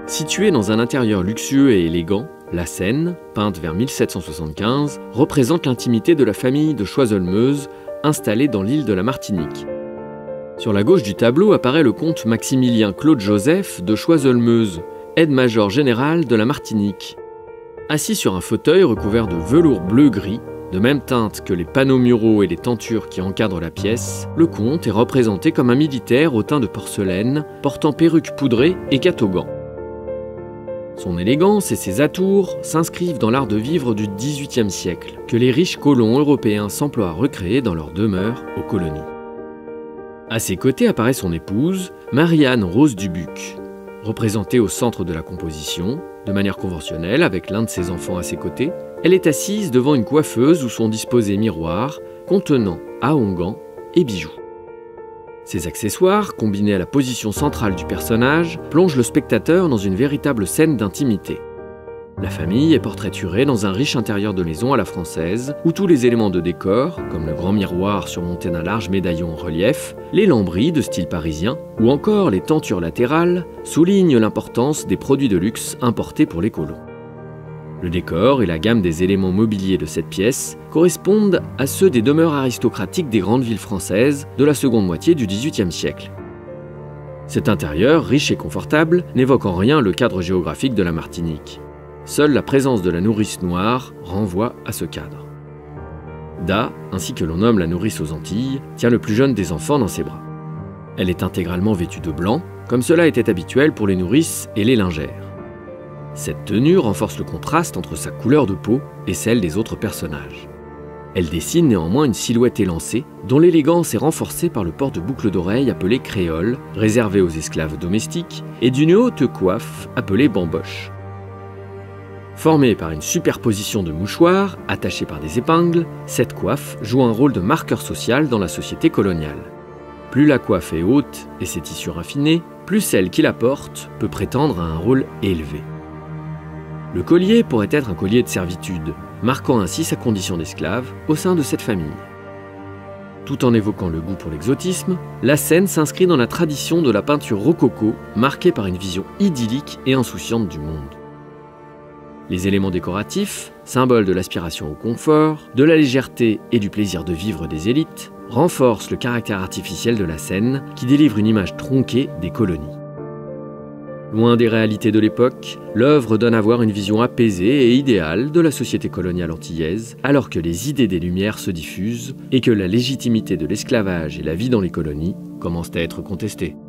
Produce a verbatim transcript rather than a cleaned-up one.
Située dans un intérieur luxueux et élégant, la scène, peinte vers mille sept cent soixante-quinze, représente l'intimité de la famille de Choiseul-Meuse, installée dans l'île de la Martinique. Sur la gauche du tableau apparaît le comte Maximilien Claude-Joseph de Choiseul-Meuse, aide-major général de la Martinique. Assis sur un fauteuil recouvert de velours bleu-gris, de même teinte que les panneaux muraux et les tentures qui encadrent la pièce, le comte est représenté comme un militaire au teint de porcelaine, portant perruque poudrée et catogan. Son élégance et ses atours s'inscrivent dans l'art de vivre du dix-huitième siècle, que les riches colons européens s'emploient à recréer dans leurs demeures aux colonies. À ses côtés apparaît son épouse, Marie-Anne Rose Dubuc, représentée au centre de la composition, de manière conventionnelle avec l'un de ses enfants à ses côtés. Elle est assise devant une coiffeuse où sont disposés miroirs contenant ahongans et bijoux. Ces accessoires, combinés à la position centrale du personnage, plongent le spectateur dans une véritable scène d'intimité. La famille est portraiturée dans un riche intérieur de maison à la française, où tous les éléments de décor, comme le grand miroir surmonté d'un large médaillon en relief, les lambris de style parisien, ou encore les tentures latérales, soulignent l'importance des produits de luxe importés pour les colons. Le décor et la gamme des éléments mobiliers de cette pièce correspondent à ceux des demeures aristocratiques des grandes villes françaises de la seconde moitié du dix-huitième siècle. Cet intérieur, riche et confortable, n'évoque en rien le cadre géographique de la Martinique. Seule la présence de la nourrice noire renvoie à ce cadre. Da, ainsi que l'on nomme la nourrice aux Antilles, tient le plus jeune des enfants dans ses bras. Elle est intégralement vêtue de blanc, comme cela était habituel pour les nourrices et les lingères. Cette tenue renforce le contraste entre sa couleur de peau et celle des autres personnages. Elle dessine néanmoins une silhouette élancée, dont l'élégance est renforcée par le port de boucles d'oreilles appelées créoles, réservées aux esclaves domestiques, et d'une haute coiffe appelée bamboche. Formée par une superposition de mouchoirs, attachés par des épingles, cette coiffe joue un rôle de marqueur social dans la société coloniale. Plus la coiffe est haute et ses tissus raffinés, plus celle qui la porte peut prétendre à un rôle élevé. Le collier pourrait être un collier de servitude, marquant ainsi sa condition d'esclave au sein de cette famille. Tout en évoquant le goût pour l'exotisme, la scène s'inscrit dans la tradition de la peinture rococo, marquée par une vision idyllique et insouciante du monde. Les éléments décoratifs, symboles de l'aspiration au confort, de la légèreté et du plaisir de vivre des élites, renforcent le caractère artificiel de la scène qui délivre une image tronquée des colonies. Loin des réalités de l'époque, l'œuvre donne à voir une vision apaisée et idéale de la société coloniale antillaise, alors que les idées des Lumières se diffusent et que la légitimité de l'esclavage et la vie dans les colonies commencent à être contestées.